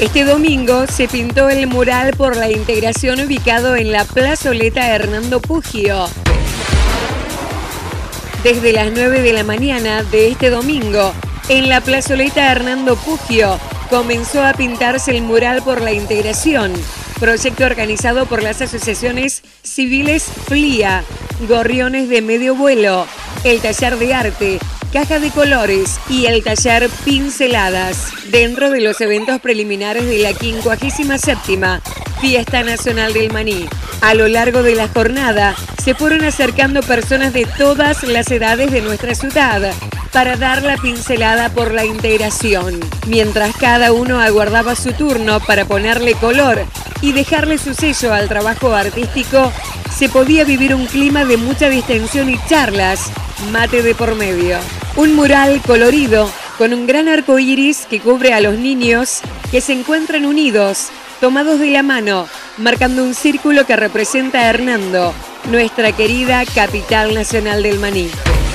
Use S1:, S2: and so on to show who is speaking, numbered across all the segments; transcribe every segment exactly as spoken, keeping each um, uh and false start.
S1: Este domingo se pintó el mural por la integración ubicado en la plazoleta Hernando Puggio. Desde las nueve de la mañana de este domingo, en la plazoleta Hernando Puggio, comenzó a pintarse el mural por la integración, proyecto organizado por las asociaciones civiles F L I A, Gorriones de Medio Vuelo, el Taller de Arte, Caja de Colores y el Taller Pinceladas, dentro de los eventos preliminares de la quincuagésima séptima Fiesta Nacional del Maní. A lo largo de la jornada se fueron acercando personas de todas las edades de nuestra ciudad para dar la pincelada por la integración, mientras cada uno aguardaba su turno para ponerle color y dejarle su sello al trabajo artístico. Se podía vivir un clima de mucha distensión y charlas, mate de por medio. Un mural colorido con un gran arco iris que cubre a los niños que se encuentran unidos, tomados de la mano, marcando un círculo que representa a Hernando, nuestra querida capital nacional del maní.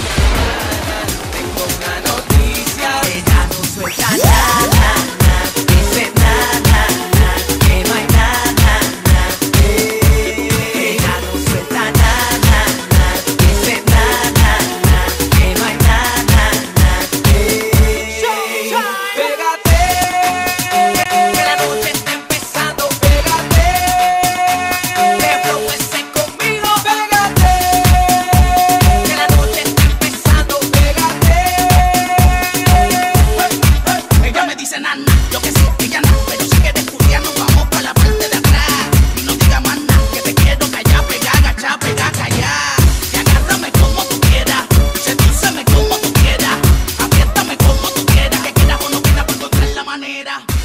S2: Yo que sé, ella no, pero sé que de estudiar nos vamos para la parte de atrás. Y no diga más nada, que te quiero callar, pegar, agachar, pegar, callar. Y agárrame como tú quieras, sedúceme como tú quieras, apriétame como tú quieras, que quieras o no quieras, por encontrar la manera.